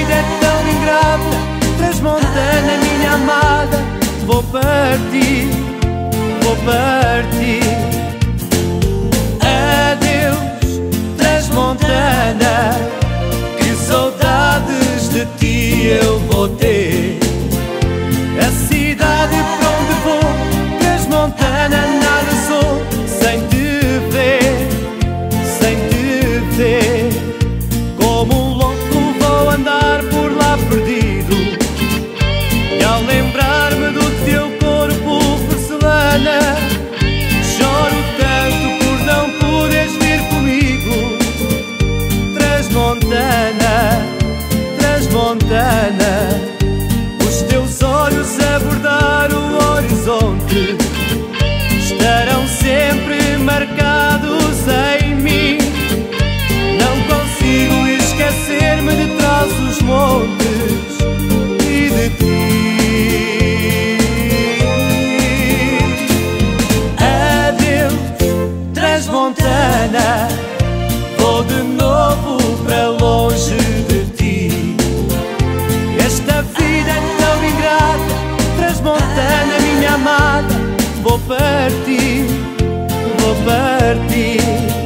vida é tão ingrata, Transmontana, minha amada, vou partir, vou partir. Adeus, Transmontana, que saudades de ti eu vou ter. A cidade para onde vou, Transmontana, nada sou sem te ver, sem te ver. Como um louco vou andar por lá perdido, e ao lembrar-me do teu corpo, porcelana, choro tanto por não poderes vir comigo. Transmontana, Transmontana, os teus olhos a bordar o horizonte estarão sempre marcados em mim. Não consigo esquecer-me de trás dos montes e de ti. Adeus, Transmontana, vou de novo para longe de ti. Esta vida é tão ingrata, Transmontana, minha amada, vou partir, vou partir.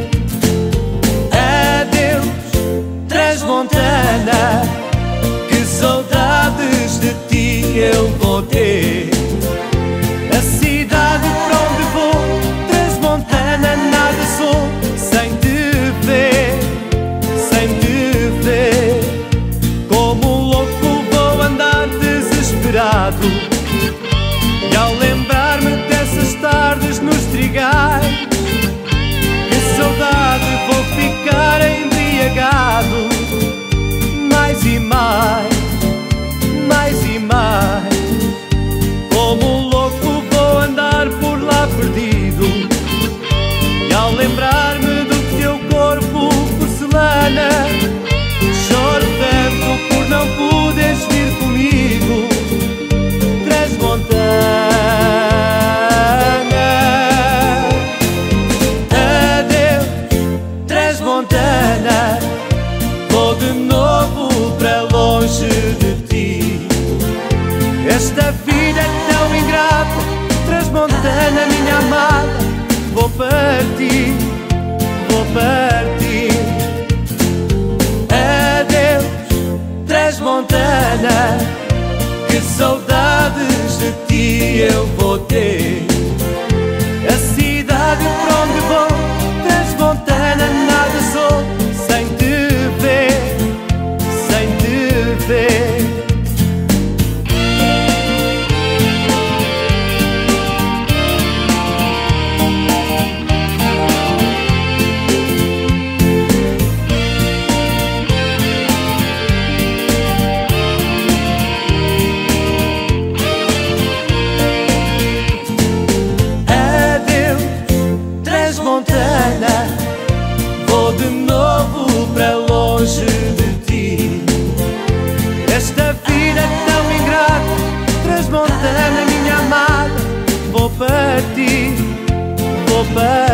Adeus, Transmontana, que saudades de ti eu vou ter. A cidade para onde vou, Transmontana, nada sou sem te ver, sem te ver. Como um louco vou andar desesperado, e ao lembrar-me dessas tardes nos trigais, que saudade vou ficar embriagado. Mais e mais, mais e mais. Como um louco vou andar por lá perdido, e ao lembrar-me do teu corpo, porcelana, choro tanto por não poderes vir comigo. Transmontana, adeus, Transmontana, vou de novo para longe de ti. Esta vida é tão ingrata, Transmontana, minha amada, vou partir, vou partir. Adeus, Transmontana, que saudades de ti eu vou ter. A cidade para onde vou, Transmontana, nada sou sem te ver, sem te ver. Transmontana, vou de novo para longe de ti. Esta vida é tão ingrata, Transmontana, minha amada, vou partir, vou partir.